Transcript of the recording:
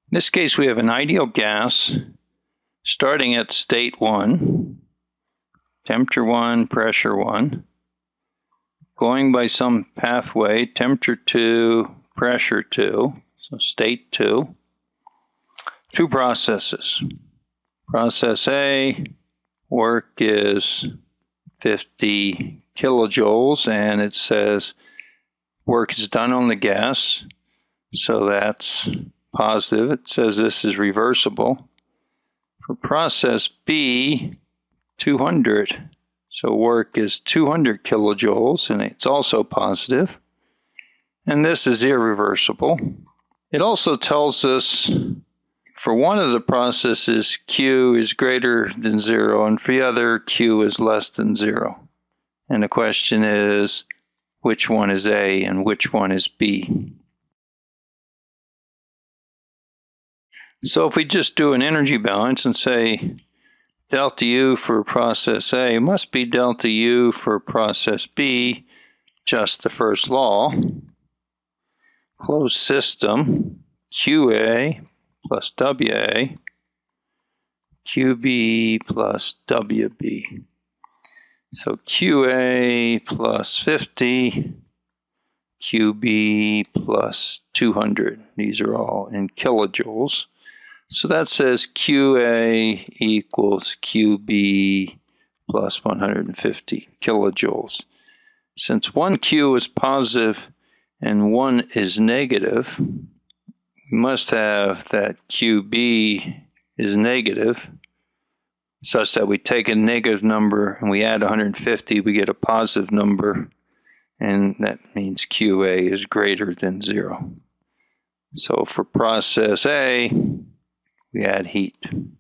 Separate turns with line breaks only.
In this case, we have an ideal gas starting at state 1, temperature 1, pressure 1, going by some pathway, temperature 2, pressure 2, so state 2. Two processes. Process A, work is 50 kilojoules, and it says work is done on the gas, so that's positive. It says this is reversible. For process B, 200. So work is 200 kilojoules, and it's also positive. And this is irreversible. It also tells us for one of the processes, Q is greater than 0, and for the other, Q is less than 0. And the question is, which one is A and which one is B? So if we just do an energy balance and say delta U for process A must be delta U for process B, just the first law. Closed system, QA plus WA, QB plus WB. So QA plus 50, QB plus 200. These are all in kilojoules. So that says QA equals QB plus 150 kilojoules. Since one Q is positive and one is negative, we must have that QB is negative, such that we take a negative number and we add 150, we get a positive number, and that means QA is greater than 0. So for process A, we add heat.